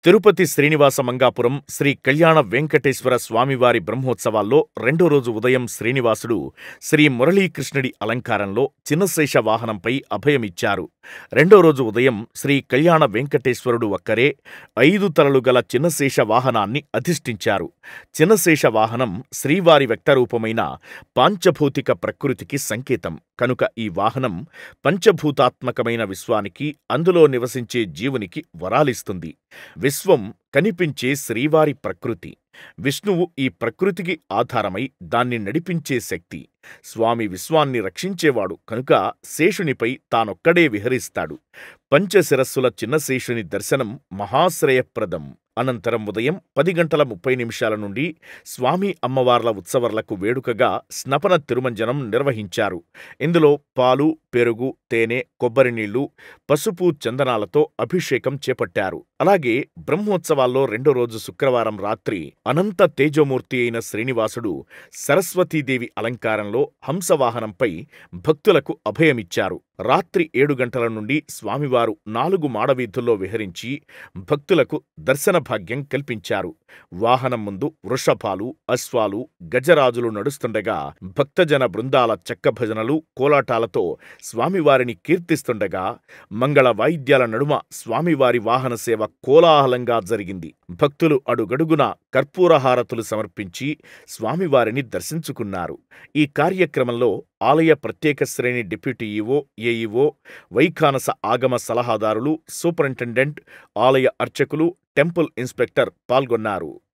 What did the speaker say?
తిరుపతి శ్రీనివాస మంగాపురం శ్రీ కళ్యాణ వెంకటేశ్వర స్వామివారి బ్రహ్మోత్సవాల్లో రెండో రోజు ఉదయం శ్రీనివాసుడు శ్రీ మురళీకృష్ణుడి అలంకారంలో చిన్నశేష వాహనంపై అభయమిచ్చారు. రెండో రోజు ఉదయం శ్రీ కళ్యాణ వెంకటేశ్వరుడు ఒక్కరే 5 తలలు గల చిన్నశేష వాహనాన్ని అధిష్ఠించారు. చిన్నశేష వాహనం శ్రీవారి వ్యక్తరూపమైన పాంచభౌతిక ప్రకృతికి సంకేతం కనుక ఈ వాహనం పంచభూతాత్మకమైన విశ్వానికి, అందులో నివసించే జీవునికి వరాలిస్తుంది. విశ్వం కనిపించే శ్రీవారి ప్రకృతి. విష్ణువు ఈ ప్రకృతికి ఆధారమై దాన్ని నడిపించే శక్తి. స్వామి విశ్వాన్ని రక్షించేవాడు కనుక శేషునిపై తానొక్కడే విహరిస్తాడు. పంచశిరస్సుల చిన్నశేషుని దర్శనం మహాశ్రయప్రదం. అనంతరం ఉదయం 10:30 నుండి స్వామి అమ్మవార్ల ఉత్సవర్లకు వేడుకగా స్నపన తిరుమంజనం నిర్వహించారు. ఇందులో పాలు, పెరుగు, తేనె, కొబ్బరి నీళ్లు, పసుపు, చందనాలతో అభిషేకం చేపట్టారు. అలాగే బ్రహ్మోత్సవాల్లో రెండో రోజు శుక్రవారం రాత్రి అనంత తేజోమూర్తి అయిన శ్రీనివాసుడు సరస్వతీదేవి అలంకారంలో హంసవాహనంపై భక్తులకు అభయమిచ్చారు. రాత్రి 7 గంటల నుండి స్వామివారు 4 మాడవీధుల్లో విహరించి భక్తులకు దర్శన భాగ్యం కల్పించారు. వాహనం ముందు వృషభాలు, అశ్వాలు, గజరాజులు నడుస్తుండగా భక్తజన బృందాల చెక్కభజనలు, కోలాటాలతో స్వామివారిని కీర్తిస్తుండగా మంగళ వాయిద్యాల నడుమ స్వామివారి వాహన సేవ కోలాహలంగా జరిగింది. భక్తులు అడుగడుగున కర్పూరహారతులు సమర్పించి స్వామివారిని దర్శించుకున్నారు. ఈ కార్యక్రమంలో ఆలయ ప్రత్యేక శ్రేణి డిప్యూటీ ఈవో, ఏఈఓ, వైఖానస ఆగమ సలహాదారులు, సూపరింటెండెంట్, ఆలయ అర్చకులు, టెంపుల్ ఇన్స్పెక్టర్ పాల్గొన్నారు.